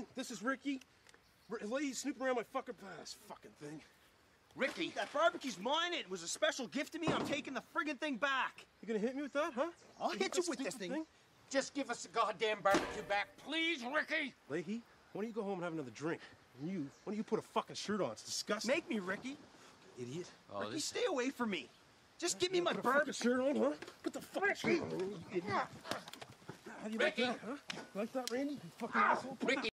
Randy, this is Ricky. He's snooping around my fucking thing. Ricky, that barbecue's mine. It was a special gift to me. I'm taking the friggin' thing back. You gonna hit me with that, huh? I'll hit you with this thing. Just give us the goddamn barbecue back, please, Ricky. Leahy, why don't you go home and have another drink? And you, why don't you put a fucking shirt on? It's disgusting. Make me, Ricky. Idiot. Oh, Ricky, stay away from me. Just give me my barbecue. Put a shirt on, huh? Put the fucking shirt on, you idiot. How do you like that, huh? You like that, Randy? You fucking asshole. Ricky.